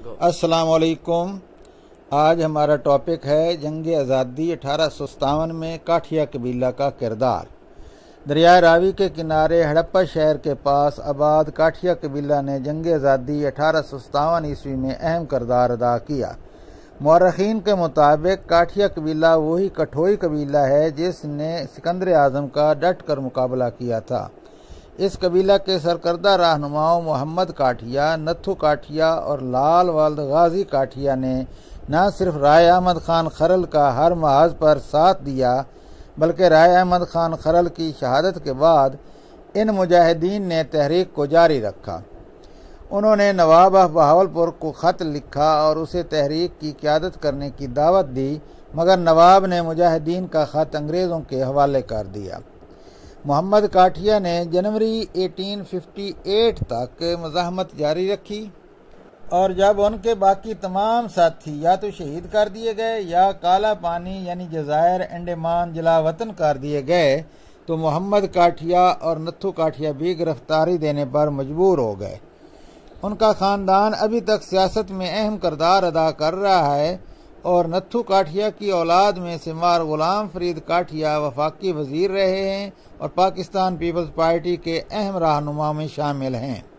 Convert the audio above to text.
अस्सलाम वालेकुम। आज हमारा टॉपिक है जंग आज़ादी 1857 में काठिया कबीला का किरदार। दरिया रावी के किनारे हड़प्पा शहर के पास आबाद काठिया कबीला ने जंग आज़ादी 1857 ईस्वी में अहम किरदार अदा किया। मौरखीन के मुताबिक काठिया कबीला वही कठोई कबीला है जिसने सिकंदर आज़म का डट कर मुकाबला किया था। इस कबीला के सरकर्दा रहनुमाओं मोहम्मद काठिया, नत्थू काठिया और लाल वल्द गाजी काठिया ने न सिर्फ राय अहमद खान खरल का हर महाज पर साथ दिया बल्कि राय अहमद खान खरल की शहादत के बाद इन मुजाहिदीन ने तहरीक को जारी रखा। उन्होंने नवाब ऑफ बहावलपुर को ख़त लिखा और उसे तहरीक की क़यादत करने की दावत दी, मगर नवाब ने मुजाहिदीन का ख़त अंग्रेज़ों के हवाले कर दिया। मोहम्मद काठिया ने जनवरी 1858 तक मज़ाहमत जारी रखी और जब उनके बाकी तमाम साथी या तो शहीद कर दिए गए या काला पानी यानी जज़ायर अंडमान जलावतन कर दिए गए तो मोहम्मद काठिया और नत्थू काठिया भी गिरफ्तारी देने पर मजबूर हो गए। उनका ख़ानदान अभी तक सियासत में अहम किरदार अदा कर रहा है और नत्थू काठिया की औलाद में से मार गुलाम फरीद काठिया वफाकी वजीर रहे हैं और पाकिस्तान पीपल्स पार्टी के अहम रहनुमा में शामिल हैं।